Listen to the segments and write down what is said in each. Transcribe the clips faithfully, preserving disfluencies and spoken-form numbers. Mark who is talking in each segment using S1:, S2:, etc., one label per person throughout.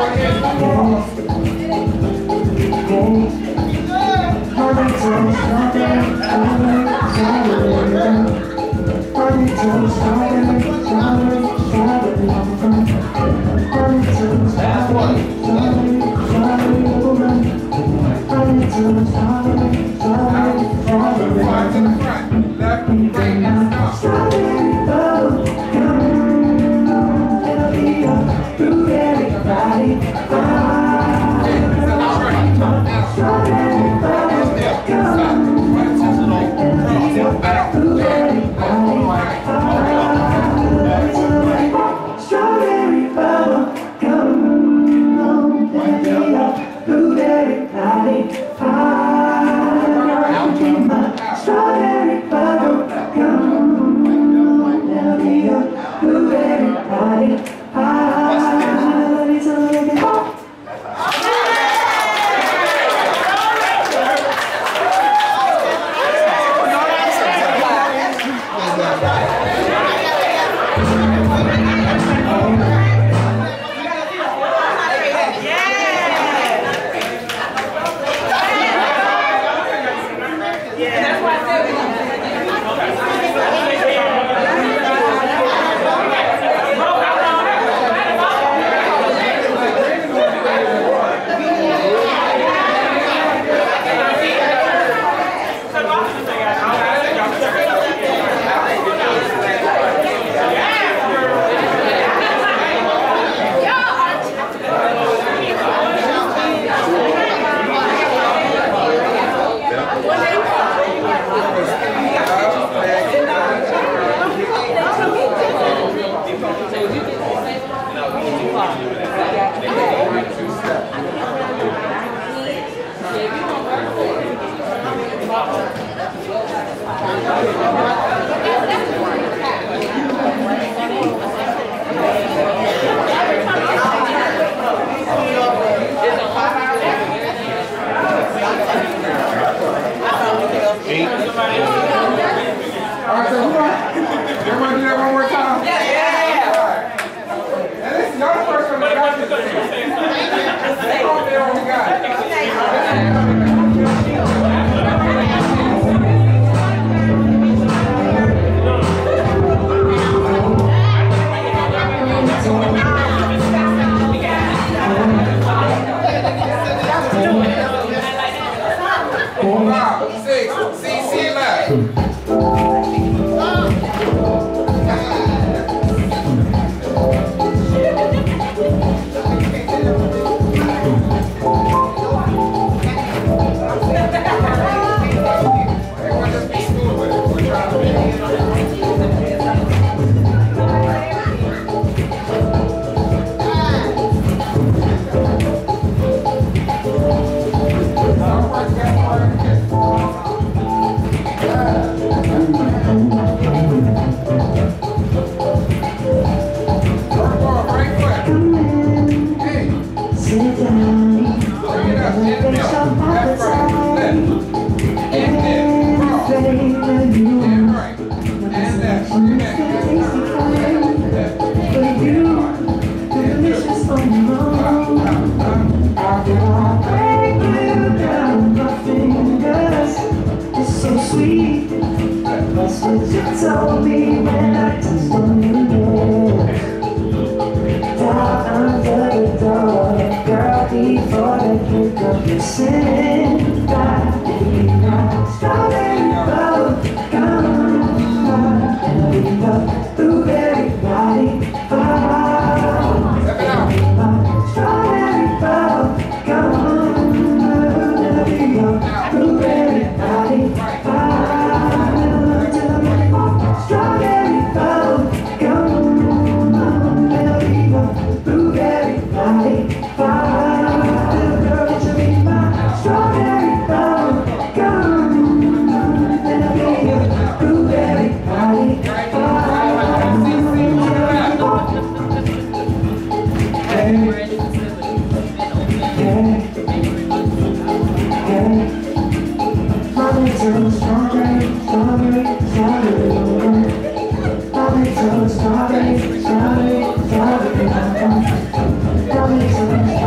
S1: Strawberry, strawberry, strawberry, strawberry, strawberry, strawberry,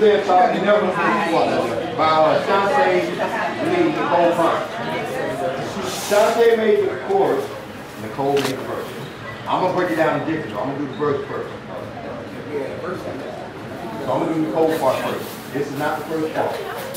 S1: said, so you never know who by uh, Shante Lee, Nicole Hunt. Shante made the chorus, Nicole made the verse. I'm gonna break it down in different. I'm gonna do the verse first. So I'm gonna do the Nicole part first. This is not the first part.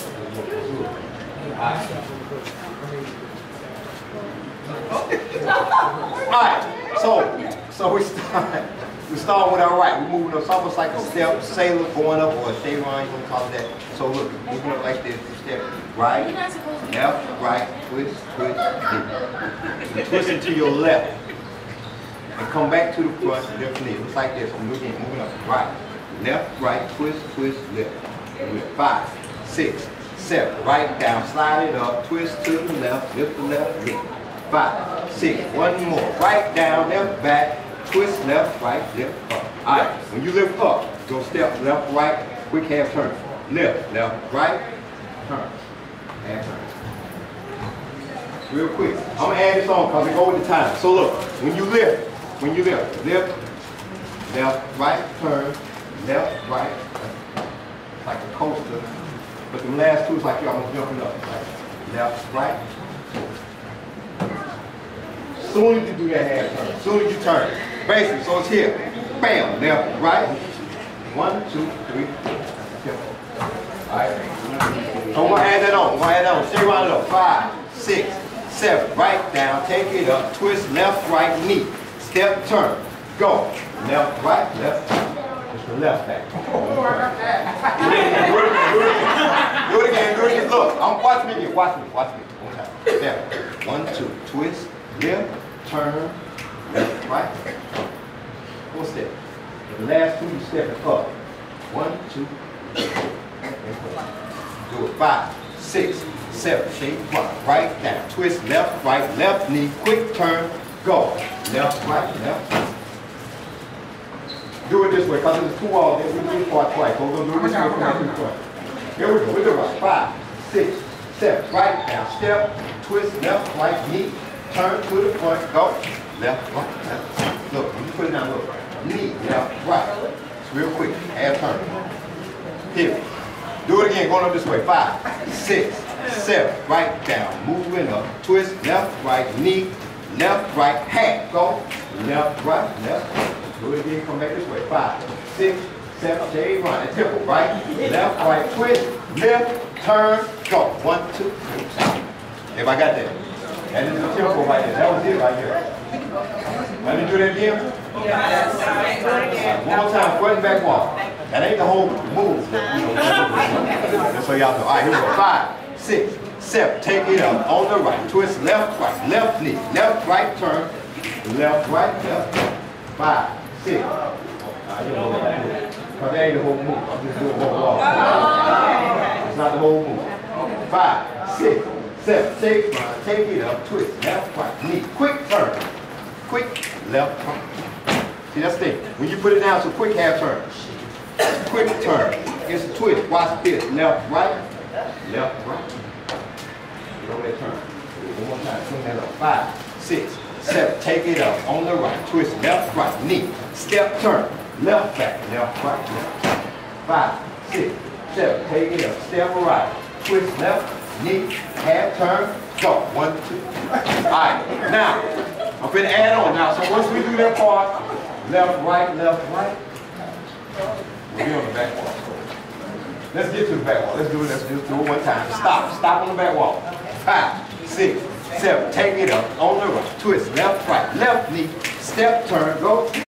S1: Alright, so so we start we start with our right. We're moving up. It's almost like a step, sailor going up, or a chevron, you want to call it that. So look, moving up like this. Step right, left, right, twist, twist, dip. Twist it to your left. And come back to the front and lift knee. Looks like this. I'm looking, moving up. Right, left, right, twist, twist, lift. Five, six, seven. Right down, slide it up, twist to the left, lift the left knee. Five, six, one more. Right down, left, back, twist, left, right, lift, up. All right, when you lift up, go step left, right, quick half turn. Lift, left, right, turn. Half turn. Real quick. I'm gonna add this on because it goes with the time. So look, when you lift, when you lift, lift, left, right, turn, left, right, like a coaster. But the last two is like you're almost jumping up. Like left, right. Soon as you do that half turn, soon as you turn, basically, so it's here. Bam, left, right. One, two, three. All right. So I'm gonna add that on. I'm gonna add that on. Stay around it up. Five, six, seven. Right down. Take it up. Twist left, right, knee. Step, turn. Go. Left, right, left. It's the left back. Oh, I got that. Do it again. Do it again. Do it again. Look, I'm watch me again. Watch me. Watch me. One time. Step. One, two. Twist. Lift. Turn. Left, right. One step. The last two, you step it up. One, two, three. Do it. Five, six, seven. Shake one. Right down. Twist left, right, left knee. Quick turn. Go. Left, right, left. Do it this way, because there's two walls there. We do it twice. So we're going to do it this way. From Here we go. We do it right. Five, six, seven. Right down. Step. Twist left, right knee. Turn to the front. Go. Left, right, left. Look, when you put it down, look. Knee, left, right. It's real quick. Half turn. Here. Do it again, going up this way. Five, six, seven. Right down. Moving up. Twist left, right, knee. Left, right, half. Go. Left, right, left. Do it again, come back this way. Five, six, seven. Stay run. A tempo. Right, left, right, twist. Lift, turn, go. One, two, three. Everybody got that? That is the tempo right there. That was it right there. Let me do that again. Yes. One more time, front and back walk. That ain't the whole move. Just so y'all know. All right, here we go. Five, six, seven. Take it up on the right. Twist left, right, left knee. Left, right, turn. Left, right, left. Five, six. Because that ain't the whole move. I'm just doing the whole walk. It's not the whole move. Five, six, seven. Take it, take it up. Twist left, right, knee. Quick turn. Quick left turn. See, that's the thing. When you put it down, it's a quick half turn. Quick turn. It's a twist. Watch this. Left, right. Left, right. Go that turn. One more time. Clean that up. Five, six, seven. Take it up. On the right. Twist left, right. Knee. Step, turn. Left, back. Left, right. Left. Five, six, seven. Take it up. Step right. Twist left. Knee. Half turn. Go. One, two, three. All right. Now, I'm going to add on now. So once we do that part, left, right, left, right. We'll be on the back wall. Let's get to the back wall. Let's do it. Let's just do it one time. Stop. Stop on the back wall. Five, six, seven. Take it up on the right. Twist left, right, left knee. Step, turn, go.